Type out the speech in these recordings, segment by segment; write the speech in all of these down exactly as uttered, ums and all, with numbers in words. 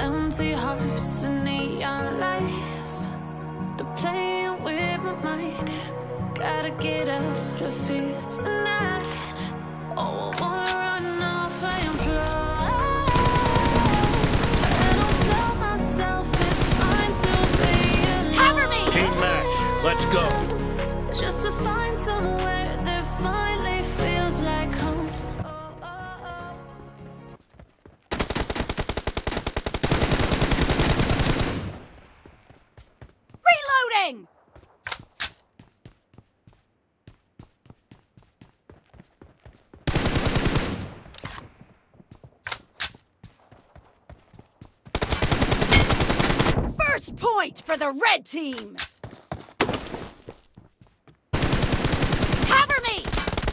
empty hearts and neon lights. They're playing with my mind. Gotta get out of here tonight. Oh, I wanna run off and fly. I don't tell myself it's fine to be alone. Cover me! Team match, let's go. Just to find somewhere that finally feels like home. Oh, oh, oh. Reloading! First point for the red team! Cover me!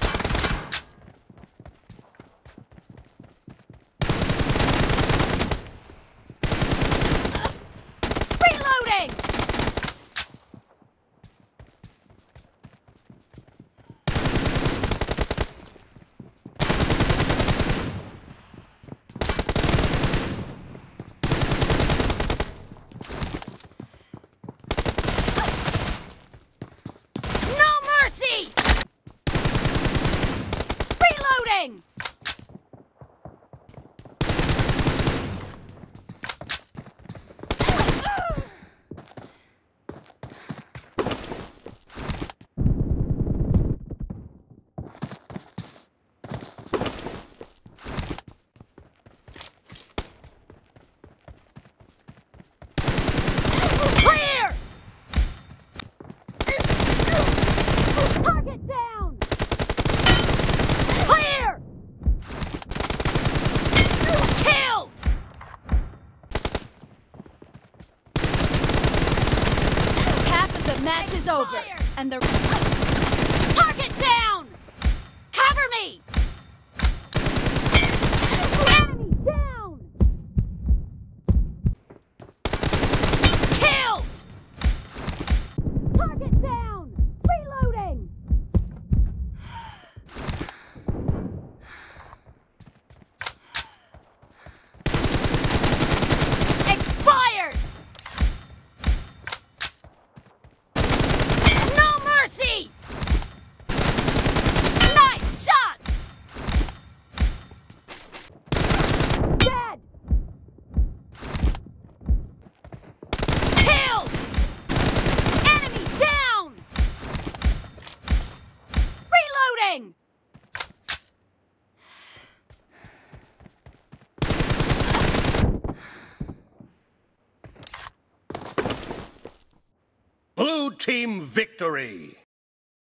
Reloading! Reloading! Clear! Target down! Clear! Killed! Half of the match is over, and the target down! Cover me! Enemy down! Killed! Target down! Reloading! Expired! No mercy! Nice shot! Dead! Killed! Enemy down! Reloading! Blue team victory.